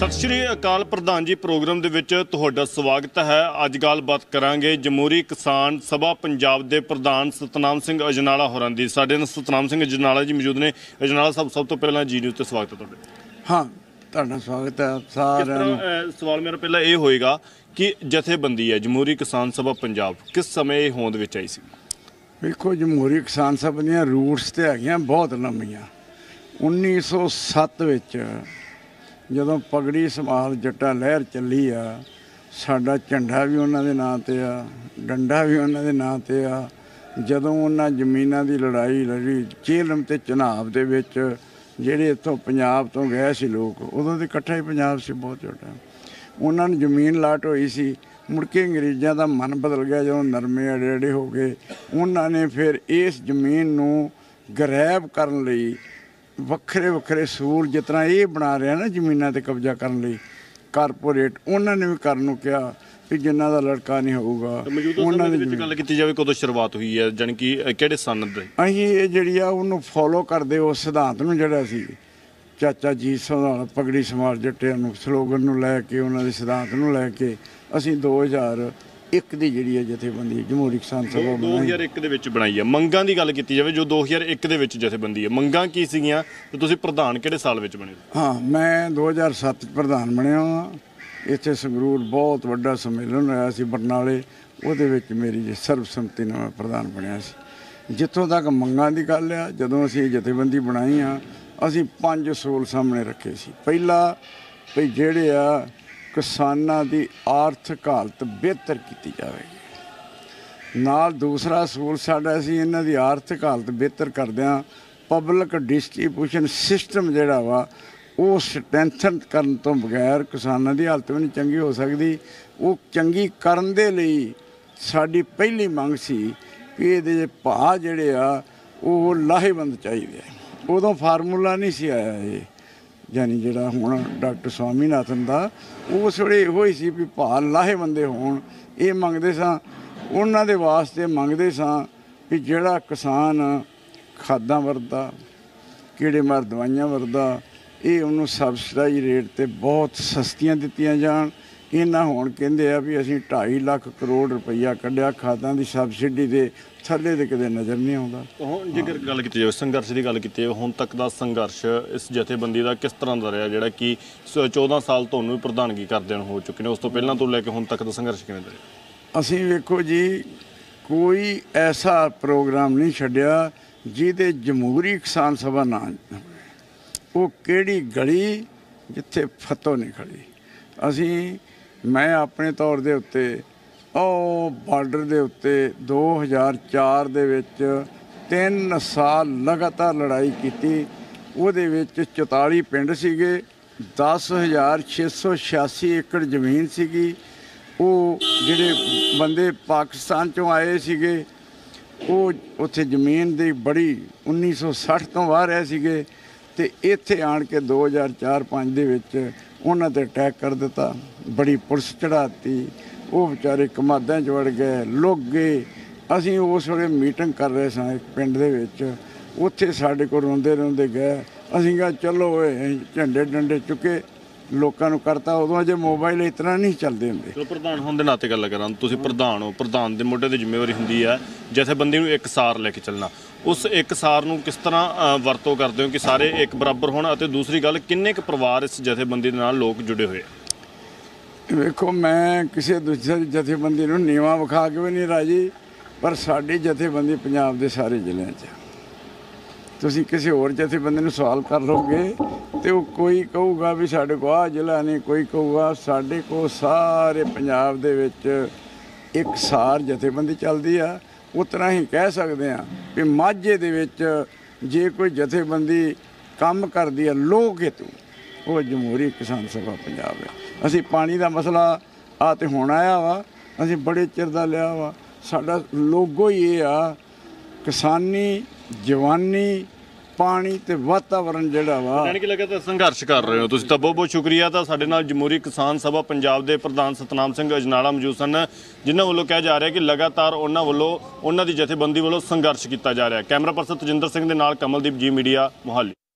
सत श्री अकाल प्रधान जी प्रोग्राम दे विच तुहाडा स्वागत है। अज गलबात करांगे जमहूरी किसान सभा पंजाब के प्रधान सतनाम सिंह अजनाला होरां दी। साडे नाल सतनाम सिंह अजनाला जी मौजूद ने। अजनाला साहब सब तो पहला जी न्यूज़ ते स्वागत है तुहाडा। हाँ तुहाडा स्वागत है सारे। सवाल मेरा पहला ये होएगा कि जथेबंदी है जमहूरी किसान सभा पंजाब किस समय होंद विच आई सी? देखो जमहूरी किसान सभा दीयां रूट्स ते हैगियां बहुत लंबियां। 1907 विच ਜਦੋਂ ਪਗੜੀ ਸੰਭਾਲ ਜੱਟਾ ਲਹਿਰ ਚੱਲੀ ਆ, ਸਾਡਾ ਝੰਡਾ ਵੀ ਉਹਨਾਂ ਦੇ ਨਾਂ 'ਤੇ ਆ, ਡੰਡਾ ਵੀ ਉਹਨਾਂ ਦੇ ਨਾਂ 'ਤੇ ਆ। ਜਦੋਂ ਉਹਨਾਂ ਜ਼ਮੀਨਾਂ ਦੀ ਲੜਾਈ ਲੜੀ ਚੇਲਮ ਅਤੇ ਚਨਾਬ ਦੇ ਵਿੱਚ, ਜਿਹੜੇ ਇੱਥੋਂ ਪੰਜਾਬ ਤੋਂ ਗਏ ਸੀ ਲੋਕ, ਉਦੋਂ ਤਾਂ ਇਕੱਠਾ ਹੀ ਪੰਜਾਬ ਸੀ ਬਹੁਤ ਛੋਟਾ। ਉਹਨਾਂ ਨੂੰ ਜ਼ਮੀਨ ਲਾਟ ਹੋਈ ਸੀ। ਮੁੜ ਕੇ ਅੰਗਰੇਜ਼ਾਂ ਦਾ ਮਨ ਬਦਲ ਗਿਆ ਜਦੋਂ ਨਰਮੇ ਅੜੇ ਅੜੇ ਹੋ ਗਏ। ਉਹਨਾਂ ਨੇ ਫਿਰ ਇਸ ਜ਼ਮੀਨ ਨੂੰ ਗਰੈਬ ਕਰਨ ਲਈ ਵੱਖਰੇ ਵੱਖਰੇ ਸੂਰ ਜਿਸ ਤਰ੍ਹਾਂ ਇਹ ਬਣਾ ਰਿਹਾ ਨਾ ਜ਼ਮੀਨਾਂ 'ਤੇ ਕਬਜ਼ਾ ਕਰਨ ਲਈ ਕਾਰਪੋਰੇਟ, ਉਹਨਾਂ ਨੇ ਵੀ ਕਰਨ ਨੂੰ ਕਿਹਾ ਵੀ ਜਿਨ੍ਹਾਂ ਦਾ ਲੜਕਾ ਨਹੀਂ ਹੋਊਗਾ ਉਹਨਾਂ ਦੀ ਵਿੱਚ ਗੱਲ ਕੀਤੀ ਜਾਵੇ। ਕਦੋਂ ਸ਼ੁਰੂਆਤ ਹੋਈ ਹੈ, ਜਾਣੀ ਕਿ ਕਿਹੜੇ ਸਨ ਦੇ? ਅਸੀਂ ਇਹ ਜਿਹੜੀ ਆ ਉਹਨੂੰ ਫੋਲੋ ਕਰਦੇ ਉਸ ਸਿਧਾਂਤ ਨੂੰ, ਜਿਹੜਾ ਸੀ ਚਾਚਾ ਜੀ ਸੰਭਾਲ ਪਗੜੀ ਸੰਭਾਲ ਜੱਟਿਆਂ ਨੂੰ ਸਲੋਗਨ ਨੂੰ ਲੈ ਕੇ, ਉਹਨਾਂ ਦੇ ਸਿਧਾਂਤ ਨੂੰ ਲੈ ਕੇ ਅਸੀਂ 2001 ਦੀ ਜਿਹੜੀ ਹੈ ਜਥੇਬੰਦੀ ਜਮਹੂਰੀ ਕਿਸਾਨ ਸਭਾ 2001 ਦੇ ਵਿੱਚ ਬਣਾਈ ਹੈ। ਮੰਗਾਂ ਦੀ ਗੱਲ ਕੀਤੀ ਜਾਵੇ, ਜੋ 2001 ਦੇ ਵਿੱਚ ਜਥੇਬੰਦੀ ਹੈ, ਮੰਗਾਂ ਕੀ ਸੀਗੀਆਂ ਤੇ ਤੁਸੀਂ ਪ੍ਰਧਾਨ ਕਿਹੜੇ ਸਾਲ ਵਿੱਚ ਬਣੇ? ਹਾਂ, ਮੈਂ 2007 'ਚ ਪ੍ਰਧਾਨ ਬਣਿਆ ਹਾਂ। ਇੱਥੇ ਸੰਗਰੂਰ ਬਹੁਤ ਵੱਡਾ ਸੰਮੇਲਨ ਹੋਇਆ ਸੀ ਬਰਨਾਲੇ, ਉਹਦੇ ਵਿੱਚ ਮੇਰੀ ਸਰਬਸੰਮਤੀ ਨਾਲ ਮੈਂ ਪ੍ਰਧਾਨ ਬਣਿਆ ਸੀ। ਜਿੱਥੋਂ ਤੱਕ ਮੰਗਾਂ ਦੀ ਗੱਲ ਆ, ਜਦੋਂ ਅਸੀਂ ਜਥੇਬੰਦੀ ਬਣਾਈ ਆ, ਅਸੀਂ 5 ਅਸੂਲ ਸਾਹਮਣੇ ਰੱਖੇ ਸੀ। ਪਹਿਲਾ ਵੀ ਜਿਹੜੇ ਆ ਕਿਸਾਨਾਂ ਦੀ ਆਰਥਿਕ ਹਾਲਤ ਬਿਹਤਰ ਕੀਤੀ ਜਾਵੇਗੀ। ਨਾਲ ਦੂਸਰਾ ਅਸੂਲ ਸਾਡਾ ਸੀ ਇਹਨਾਂ ਦੀ ਆਰਥਿਕ ਹਾਲਤ ਬਿਹਤਰ ਕਰਦਿਆਂ ਪਬਲਿਕ ਡਿਸਟ੍ਰੀਬਿਊਸ਼ਨ ਸਿਸਟਮ ਜਿਹੜਾ ਵਾ ਉਹ ਸਟਰੈਂਥਨ ਕਰਨ ਤੋਂ ਬਗੈਰ ਕਿਸਾਨਾਂ ਦੀ ਹਾਲਤ ਵੀ ਨਹੀਂ ਚੰਗੀ ਹੋ ਸਕਦੀ। ਉਹ ਚੰਗੀ ਕਰਨ ਦੇ ਲਈ ਸਾਡੀ ਪਹਿਲੀ ਮੰਗ ਸੀ ਕਿ ਇਹਦੇ ਭਾਅ ਜਿਹੜੇ ਆ ਉਹ ਲਾਹੇਵੰਦ ਚਾਹੀਦੇ। ਉਦੋਂ ਫਾਰਮੂਲਾ ਨਹੀਂ ਸੀ ਆਇਆ ਇਹ, ਯਾਨੀ ਜਿਹੜਾ ਹੁਣ ਡਾਕਟਰ ਸਵਾਮੀਨਾਥਨ ਦਾ, ਉਸ ਵੇਲੇ ਇਹੋ ਹੀ ਸੀ ਵੀ ਭਾਅ ਲਾਹੇਵੰਦੇ ਹੋਣ। ਇਹ ਮੰਗਦੇ ਸਾਂ, ਉਹਨਾਂ ਦੇ ਵਾਸਤੇ ਮੰਗਦੇ ਸਾਂ ਵੀ ਜਿਹੜਾ ਕਿਸਾਨ ਖਾਦਾਂ ਵਰਤਦਾ, ਕੀੜੇ ਮਾਰ ਦਵਾਈਆਂ ਵਰਤਦਾ, ਇਹ ਉਹਨੂੰ ਸਬਸਿਡਾਈ ਰੇਟ 'ਤੇ ਬਹੁਤ ਸਸਤੀਆਂ ਦਿੱਤੀਆਂ ਜਾਣ। ਇਹਨਾਂ ਹੁਣ ਕਹਿੰਦੇ ਆ ਵੀ ਅਸੀਂ 2.5 ਲੱਖ ਕਰੋੜ ਰੁਪਈਆ ਕੱਢਿਆ ਖਾਦਾਂ ਦੀ ਸਬਸਿਡੀ ਦੇ, ਥੱਲੇ ਤੇ ਕਿਤੇ ਨਜ਼ਰ ਨਹੀਂ ਆਉਂਦਾ। ਹੁਣ ਜੇਕਰ ਗੱਲ ਕੀਤੀ ਜਾਵੇ ਸੰਘਰਸ਼ ਦੀ ਗੱਲ ਕੀਤੀ ਜਾਵੇ, ਹੁਣ ਤੱਕ ਦਾ ਸੰਘਰਸ਼ ਇਸ ਜਥੇਬੰਦੀ ਦਾ ਕਿਸ ਤਰ੍ਹਾਂ ਦਾ ਰਿਹਾ, ਜਿਹੜਾ ਕਿ 14 ਸਾਲ ਤੁਹਾਨੂੰ ਪ੍ਰਧਾਨਗੀ ਕਰਦਿਆਂ ਹੋ ਚੁੱਕੇ ਨੇ, ਉਸ ਤੋਂ ਪਹਿਲਾਂ ਤੋਂ ਲੈ ਕੇ ਹੁਣ ਤੱਕ ਦਾ ਸੰਘਰਸ਼ ਕਿਵੇਂ ਦਾ ਰਿਹਾ? ਅਸੀਂ ਵੇਖੋ ਜੀ, ਕੋਈ ਐਸਾ ਪ੍ਰੋਗਰਾਮ ਨਹੀਂ ਛੱਡਿਆ ਜਿਹਦੇ ਜਮਹੂਰੀ ਕਿਸਾਨ ਸਭਾ ਨਾ, ਉਹ ਕਿਹੜੀ ਗਲੀ ਜਿੱਥੇ ਫਤੋ ਨਹੀਂ ਖੜੀ। ਅਸੀਂ ਮੈਂ ਆਪਣੇ ਤੌਰ ਦੇ ਉੱਤੇ ਉਹ ਬਾਰਡਰ ਦੇ ਉੱਤੇ 2004 ਦੇ ਵਿੱਚ 3 ਸਾਲ ਲਗਾਤਾਰ ਲੜਾਈ ਕੀਤੀ। ਉਹਦੇ ਵਿੱਚ 44 ਪਿੰਡ ਸੀਗੇ, 10,686 ਏਕੜ ਜ਼ਮੀਨ ਸੀਗੀ। ਉਹ ਜਿਹੜੇ ਬੰਦੇ ਪਾਕਿਸਤਾਨ 'ਚੋਂ ਆਏ ਸੀਗੇ, ਉਹ ਉੱਥੇ ਜ਼ਮੀਨ ਦੀ ਬੜੀ 1960 ਤੋਂ ਬਾਹਰ ਰਹੇ ਸੀਗੇ, ਅਤੇ ਇੱਥੇ ਆਣ ਕੇ 2004-05 ਦੇ ਵਿੱਚ ਉਹਨਾਂ 'ਤੇ ਅਟੈਕ ਕਰ ਦਿੱਤਾ, ਬੜੀ ਪੁਲਿਸ ਚੜ੍ਹਾਤੀ। ਉਹ ਵਿਚਾਰੇ ਕਮਾਦਾਂ 'ਚ ਵੜ ਗਏ, ਲੁੱਕ ਗਏ। ਅਸੀਂ ਉਸ ਵੇਲੇ ਮੀਟਿੰਗ ਕਰ ਰਹੇ ਸਾਂ ਇੱਕ ਪਿੰਡ ਦੇ ਵਿੱਚ, ਉੱਥੇ ਸਾਡੇ ਕੋਲ ਰੋਂਦੇ ਰੋਂਦੇ ਗਏ। ਅਸੀਂ ਕਿਹਾ ਚਲੋ ਓਏ, ਝੰਡੇ ਡੰਡੇ ਚੁੱਕੇ, ਲੋਕਾਂ ਨੂੰ ਕਰਤਾ। ਉਦੋਂ ਅਜੇ ਮੋਬਾਈਲ ਇਸ ਤਰ੍ਹਾਂ ਨਹੀਂ ਚੱਲਦੇ ਹੁੰਦੇ। ਚਲੋ ਪ੍ਰਧਾਨ ਹੋਣ ਦੇ ਨਾਤੇ ਗੱਲ ਕਰਾਂ, ਤੁਸੀਂ ਪ੍ਰਧਾਨ ਹੋ, ਪ੍ਰਧਾਨ ਦੇ ਮੋਢੇ 'ਤੇ ਜ਼ਿੰਮੇਵਾਰੀ ਹੁੰਦੀ ਹੈ ਜਥੇਬੰਦੀ ਨੂੰ ਇੱਕ ਸਾਰ ਲੈ ਕੇ ਚੱਲਣਾ। ਉਸ ਇੱਕ ਸਾਰ ਨੂੰ ਕਿਸ ਤਰ੍ਹਾਂ ਵਰਤੋਂ ਕਰਦੇ ਹੋ ਕਿ ਸਾਰੇ ਇੱਕ ਬਰਾਬਰ ਹੋਣ? ਅਤੇ ਦੂਸਰੀ ਗੱਲ, ਕਿੰਨੇ ਕੁ ਪਰਿਵਾਰ ਇਸ ਜਥੇਬੰਦੀ ਦੇ ਨਾਲ ਲੋਕ ਜੁੜੇ ਹੋਏ? ਵੇਖੋ, ਮੈਂ ਕਿਸੇ ਦੂਸਰੀ ਜਥੇਬੰਦੀ ਨੂੰ ਨੀਵਾਂ ਵਿਖਾ ਕੇ ਵੀ ਨਹੀਂ ਰਾਜੀ, ਪਰ ਸਾਡੀ ਜਥੇਬੰਦੀ ਪੰਜਾਬ ਦੇ ਸਾਰੇ ਜ਼ਿਲ੍ਹਿਆਂ 'ਚ। ਤੁਸੀਂ ਕਿਸੇ ਹੋਰ ਜਥੇਬੰਦੀ ਨੂੰ ਸਵਾਲ ਕਰ ਲਓਗੇ ਅਤੇ ਉਹ ਕੋਈ ਕਹੂਗਾ ਵੀ ਸਾਡੇ ਕੋਲ ਆਹ ਜ਼ਿਲ੍ਹਾ ਨਹੀਂ, ਕੋਈ ਕਹੂਗਾ ਸਾਡੇ ਕੋਲ ਸਾਰੇ ਪੰਜਾਬ ਦੇ ਵਿੱਚ ਇੱਕ ਸਾਰ ਜਥੇਬੰਦੀ ਚੱਲਦੀ ਆ। ਉਸ ਤਰ੍ਹਾਂ ਹੀ ਕਹਿ ਸਕਦੇ ਹਾਂ ਵੀ ਮਾਝੇ ਦੇ ਵਿੱਚ ਜੇ ਕੋਈ ਜਥੇਬੰਦੀ ਕੰਮ ਕਰਦੀ ਆ ਲੋਕ ਹੇਤੂ, ਉਹ ਜਮਹੂਰੀ ਕਿਸਾਨ ਸਭਾ ਪੰਜਾਬ ਹੈ। ਅਸੀਂ ਪਾਣੀ ਦਾ ਮਸਲਾ ਆ ਤੇ ਹੁਣ ਆਇਆ ਵਾ, ਅਸੀਂ ਬੜੇ ਚਿਰ ਦਾ ਲਿਆ ਵਾ। ਸਾਡਾ ਲੋਗੋ ਹੀ ਇਹ ਆ, ਕਿਸਾਨੀ, ਜਵਾਨੀ, ਪਾਣੀ ਤੇ ਵਾਤਾਵਰਨ ਜਿਹੜਾ ਵਾ। ਯਾਨੀ ਕਿ ਲਗਾਤਾਰ ਸੰਘਰਸ਼ ਕਰ ਰਹੇ ਹੋ ਤੁਸੀਂ, ਤਾਂ ਬਹੁਤ ਬਹੁਤ ਸ਼ੁਕਰੀਆ। ਤਾਂ ਸਾਡੇ ਨਾਲ ਜਮਹੂਰੀ ਕਿਸਾਨ ਸਭਾ ਪੰਜਾਬ ਦੇ ਪ੍ਰਧਾਨ ਸਤਨਾਮ ਸਿੰਘ ਅਜਨਾਲਾ ਮੌਜੂਦ ਸਨ, ਜਿਨ੍ਹਾਂ ਵੱਲੋਂ ਕਿਹਾ ਜਾ ਰਿਹਾ ਕਿ ਲਗਾਤਾਰ ਉਹਨਾਂ ਵੱਲੋਂ, ਉਹਨਾਂ ਦੀ ਜਥੇਬੰਦੀ ਵੱਲੋਂ ਸੰਘਰਸ਼ ਕੀਤਾ ਜਾ ਰਿਹਾ। ਕੈਮਰਾ ਪਰਸਨ ਤਜਿੰਦਰ ਸਿੰਘ ਦੇ ਨਾਲ ਕਮਲਦੀਪ ਜੀ ਮੀਡੀਆ, ਮੋਹਾਲੀ।